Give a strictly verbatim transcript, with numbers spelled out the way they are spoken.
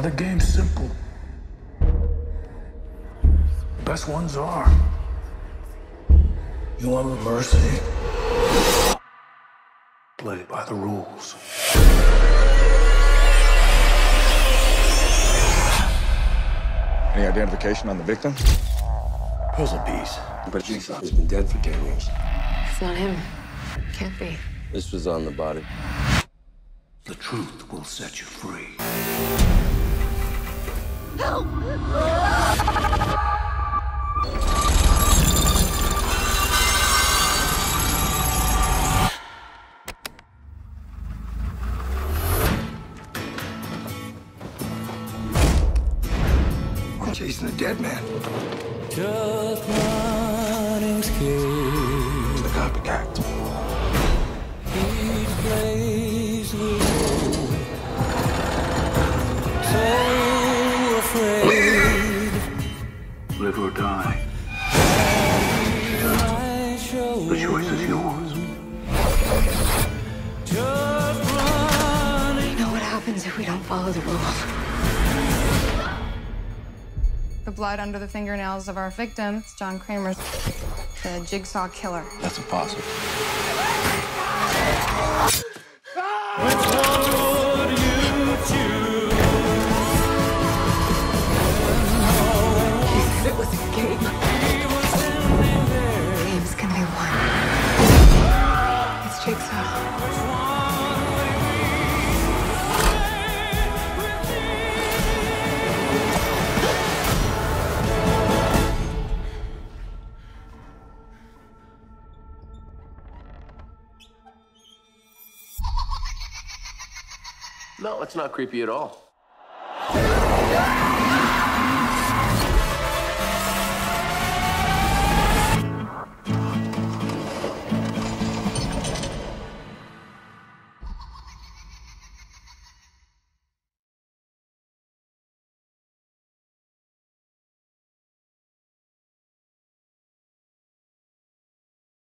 the game's simple. The best ones are. You want mercy? Play by the rules. Any identification on the victim? Puzzle piece. But Jigsaw has been dead for ten years. It's not him. Can't be. This was on the body. The truth will set you free. Help! I'm chasing a dead man. Just running scared. The copycat. Each place we go. So afraid. Live or die. I show The choice is yours. just running. You know what happens if we don't follow the rules? The blood under the fingernails of our victim, it's John Kramer, the Jigsaw killer. That's impossible. Which one would you choose? He said it was a game. He was standing there. The game's gonna be won. It's Jigsaw. No, it's not creepy at all.